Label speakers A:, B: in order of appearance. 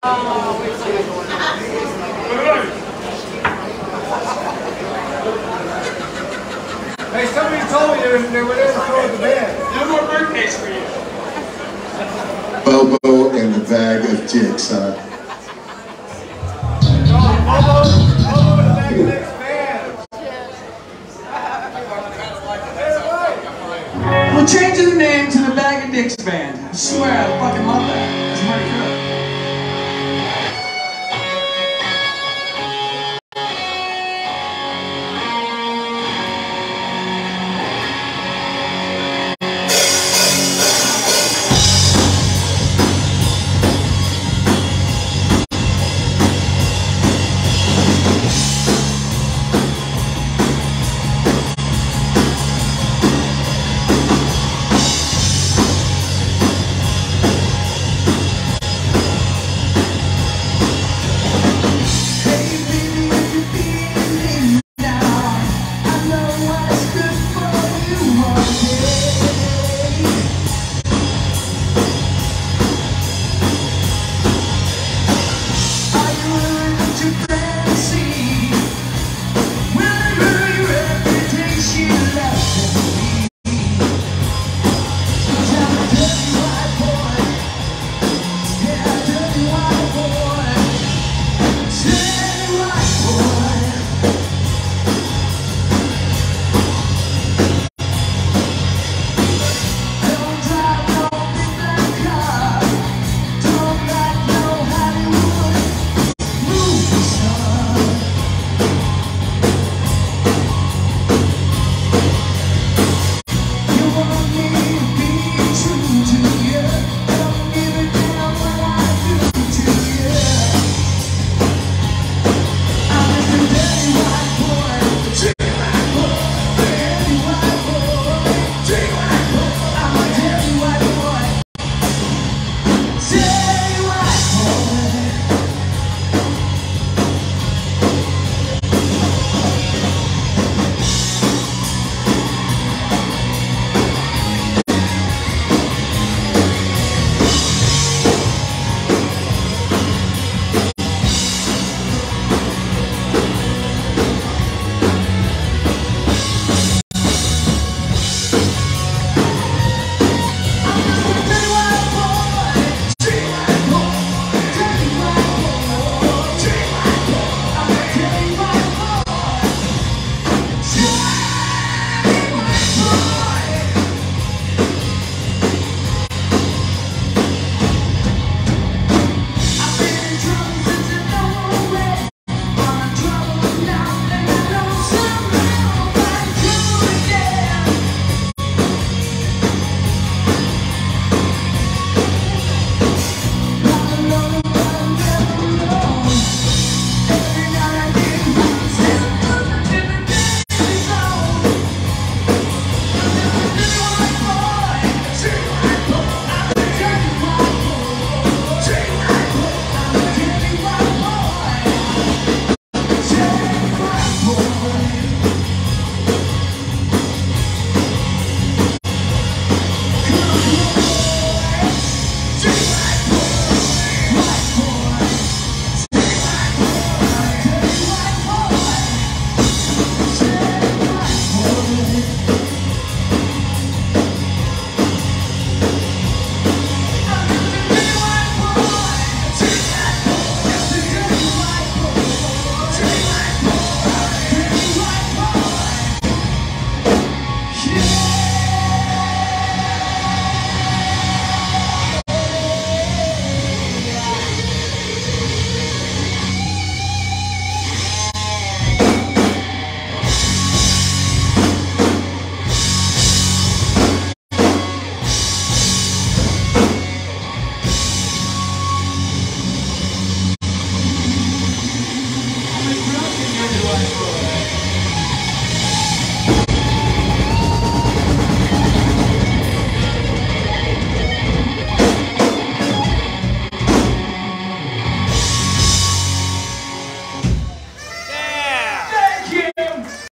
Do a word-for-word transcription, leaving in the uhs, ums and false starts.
A: Hey, somebody told me they were, they were there to throw the band.
B: No more birthdays for you.
C: Bobo and the bag of dicks, huh?
A: No, Bobo, Bobo and the bag of dicks band.
B: We're changing the name to the Bag of Dicks Band. I swear, I fucking love that.